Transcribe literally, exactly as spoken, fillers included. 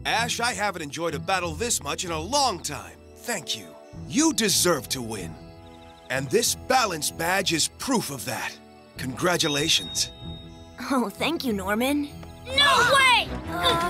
Ash, I haven't enjoyed a battle this much in a long time. Thank you. You deserve to win. And this balance badge is proof of that. Congratulations. Oh, thank you, Norman. No way!